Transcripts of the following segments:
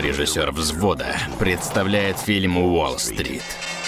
Режиссер «Взвода» представляет фильм «Уолл-стрит».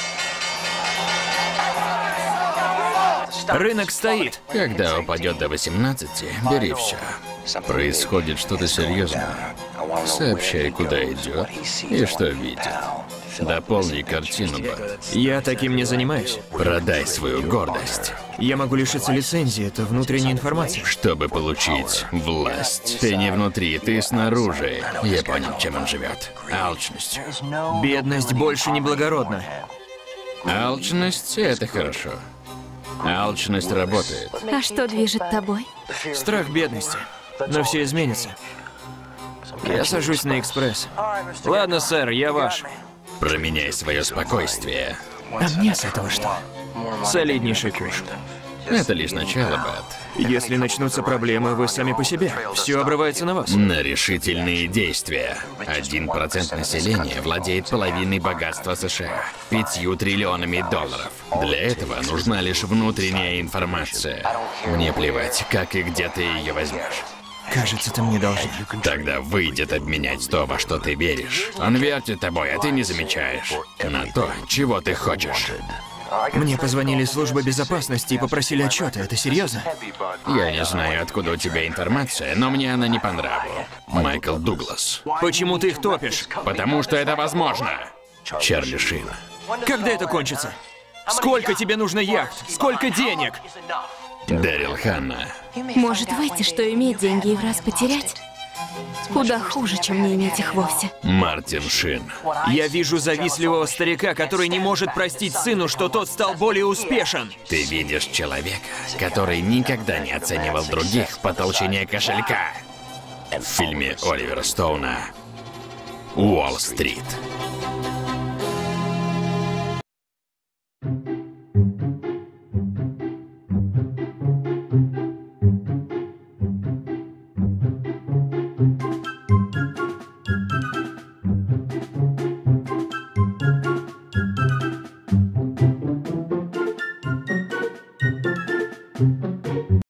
Рынок стоит. Когда упадет до 18, бери все. Происходит что-то серьезное. Сообщай, куда идет и что видит. Дополни картину, Бат. Я таким не занимаюсь. Продай свою гордость. Я могу лишиться лицензии, это внутренняя информация. Чтобы получить власть. Ты не внутри, ты снаружи. Я понял, чем он живет. Алчностью. Бедность больше не благородна. Алчность — это хорошо. Алчность работает. А что движет тобой? Страх бедности. Но все изменится. Я сажусь на экспресс. Ладно, сэр, я ваш. Променяй свое спокойствие. А мне с этого что? Солиднейший куш. Это лишь начало, Бат. Если начнутся проблемы, вы сами по себе. Все обрывается на вас. На решительные действия. 1% населения владеет половиной богатства США. 5 триллионами долларов. Для этого нужна лишь внутренняя информация. Мне плевать, как и где ты ее возьмешь. Кажется, ты мне должен. Тогда выйдет обменять то, во что ты веришь. Он вертит тобой, а ты не замечаешь. На то, чего ты хочешь. Мне позвонили из службы безопасности и попросили отчета. Это серьезно? Я не знаю, откуда у тебя информация, но мне она не по нраву. Майкл Дуглас. Почему ты их топишь? Потому что это возможно. Чарли Шин. Когда это кончится? Сколько тебе нужно яхт? Сколько денег? Дэрил Ханна. Может выйти, что иметь деньги и в раз потерять? Куда хуже, чем не иметь их вовсе. Мартин Шин. Я вижу завистливого старика, который не может простить сыну, что тот стал более успешен. Ты видишь человека, который никогда не оценивал других по толщине кошелька. В фильме Оливера Стоуна «Уолл-стрит».